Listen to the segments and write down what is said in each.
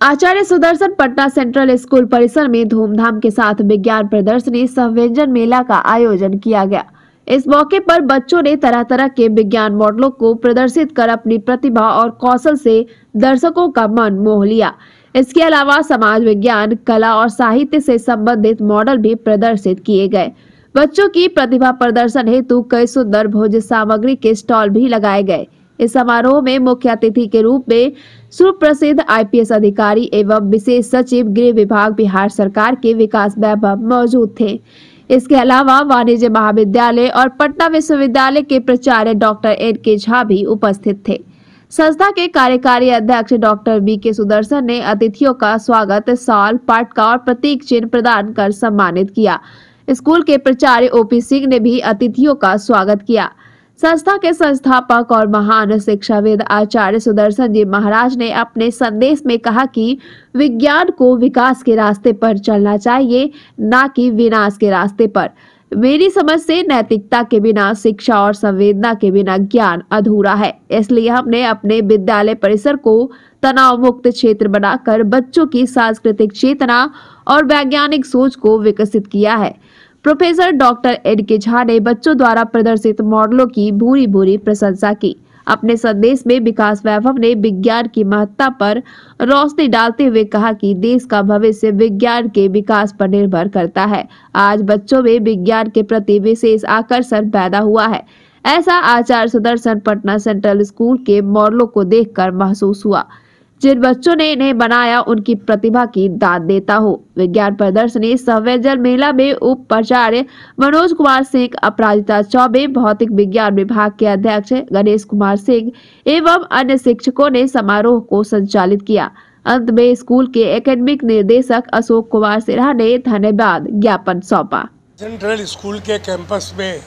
आचार्य Sudarshan Patna central school परिसर में धूमधाम के साथ विज्ञान प्रदर्शनी सह व्यंजन मेला का आयोजन किया गया। इस मौके पर बच्चों ने तरह तरह के विज्ञान मॉडलों को प्रदर्शित कर अपनी प्रतिभा और कौशल से दर्शकों का मन मोह लिया। इसके अलावा समाज विज्ञान, कला और साहित्य से संबंधित मॉडल भी प्रदर्शित किए गए। बच्चों की प्रतिभा प्रदर्शन हेतु कई सुंदर भोज्य सामग्री के स्टॉल भी लगाए गए। इस समारोह में मुख्य अतिथि के रूप में सुप्रसिद्ध आईपीएस अधिकारी एवं विशेष सचिव गृह विभाग बिहार सरकार के विकास वैभव मौजूद थे। इसके अलावा वाणिज्य महाविद्यालय और पटना विश्वविद्यालय के प्राचार्य डॉक्टर एन.के. झा भी उपस्थित थे। संस्था के कार्यकारी अध्यक्ष डॉक्टर वी.के. सुदर्शन ने अतिथियों का स्वागत शॉल, पटका और प्रतीक चिन्ह प्रदान कर सम्मानित किया। स्कूल के प्राचार्य ओ.पी. सिंह ने भी अतिथियों का स्वागत किया। संस्था के संस्थापक और महान शिक्षाविद आचार्य सुदर्शन जी महाराज ने अपने संदेश में कहा कि विज्ञान को विकास के रास्ते पर चलना चाहिए, न कि विनाश के रास्ते पर। मेरी समझ से नैतिकता के बिना शिक्षा और संवेदना के बिना ज्ञान अधूरा है। इसलिए हमने अपने विद्यालय परिसर को तनाव मुक्त क्षेत्र बनाकर बच्चों की सांस्कृतिक चेतना और वैज्ञानिक सोच को विकसित किया है। Professor doctor NK. झा ने बच्चों द्वारा प्रदर्शित मॉडलों की भूरी भूरी प्रशंसा की। अपने संदेश में विकास वैभव ने विज्ञान की महत्ता पर रोशनी डालते हुए कहा कि देश का भविष्य विज्ञान के विकास पर निर्भर करता है। आज बच्चों में विज्ञान के प्रति विशेष आकर्षण पैदा हुआ है। ऐसा आचार्य सुदर्शन पटना सेंट्रल स्कूल के मॉडलों को देखकर महसूस हुआ। जिन बच्चों ने इन्हें बनाया उनकी प्रतिभा की दाद देता हो। विज्ञान प्रदर्शनी सह व्यंजन मेला में उप प्राचार्य मनोज कुमार सिंह, अपराजिता चौबे, भौतिक विज्ञान विभाग के अध्यक्ष गणेश कुमार सिंह एवं अन्य शिक्षकों ने समारोह को संचालित किया। अंत में स्कूल के एकेडमिक निर्देशक अशोक कुमार सिन्हा ने धन्यवाद ज्ञापन सौंपा। सेंट्रल स्कूल के कैंपस में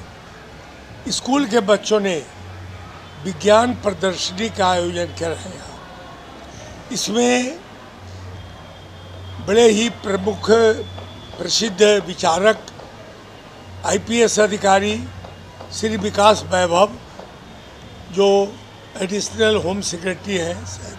स्कूल के बच्चों ने विज्ञान प्रदर्शनी का आयोजन कर रहे हैं। इसमें बड़े ही प्रमुख प्रसिद्ध विचारक आईपीएस अधिकारी श्री विकास वैभव, जो एडिशनल होम सेक्रेटरी हैं,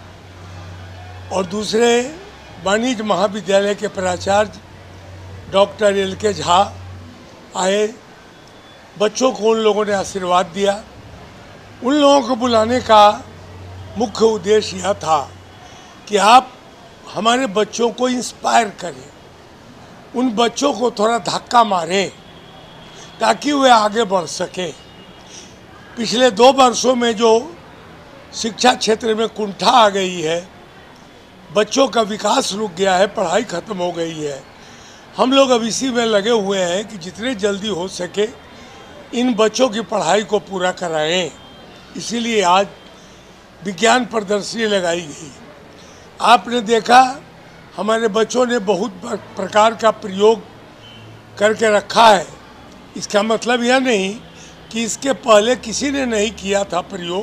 और दूसरे वाणिज्य महाविद्यालय के प्राचार्य डॉक्टर एल.के. झा आए। बच्चों को उन लोगों ने आशीर्वाद दिया। उन लोगों को बुलाने का मुख्य उद्देश्य यह था कि आप हमारे बच्चों को इंस्पायर करें, उन बच्चों को थोड़ा धक्का मारें ताकि वे आगे बढ़ सकें। पिछले 2 वर्षों में जो शिक्षा क्षेत्र में कुंठा आ गई है, बच्चों का विकास रुक गया है, पढ़ाई खत्म हो गई है। हम लोग अब इसी में लगे हुए हैं कि जितने जल्दी हो सके इन बच्चों की पढ़ाई को पूरा कराएं। इसीलिए आज विज्ञान प्रदर्शनी लगाई गई। आपने देखा हमारे बच्चों ने बहुत प्रकार का प्रयोग करके रखा है। इसका मतलब यह नहीं कि इसके पहले किसी ने नहीं किया था प्रयोग,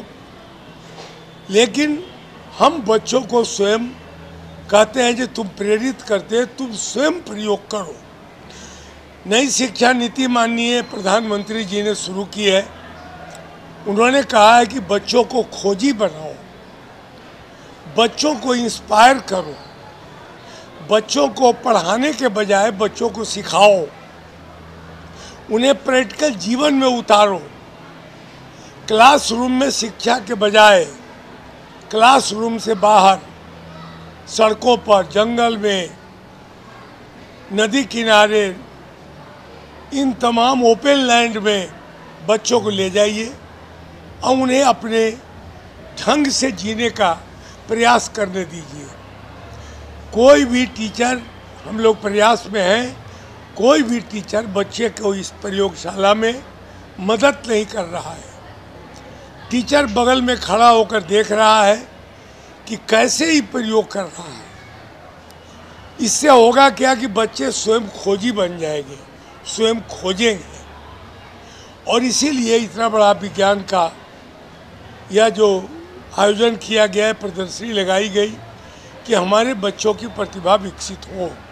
लेकिन हम बच्चों को स्वयं कहते हैं कि तुम प्रेरित करते, तुम स्वयं प्रयोग करो। नई शिक्षा नीति माननीय प्रधानमंत्री जी ने शुरू की है। उन्होंने कहा है कि बच्चों को खोजी बनाओ, बच्चों को इंस्पायर करो, बच्चों को पढ़ाने के बजाय बच्चों को सिखाओ, उन्हें प्रैक्टिकल जीवन में उतारो। क्लासरूम में शिक्षा के बजाय क्लासरूम से बाहर सड़कों पर, जंगल में, नदी किनारे, इन तमाम ओपन लैंड में बच्चों को ले जाइए और उन्हें अपने ढंग से जीने का प्रयास करने दीजिए। कोई भी टीचर, हम लोग प्रयास में हैं, कोई भी टीचर बच्चे को इस प्रयोगशाला में मदद नहीं कर रहा है। टीचर बगल में खड़ा होकर देख रहा है कि कैसे ही प्रयोग कर रहा है। इससे होगा क्या कि बच्चे स्वयं खोजी बन जाएंगे, स्वयं खोजेंगे। और इसीलिए इतना बड़ा विज्ञान का यह जो आयोजन किया गया है, प्रदर्शनी लगाई गई कि हमारे बच्चों की प्रतिभा विकसित हो।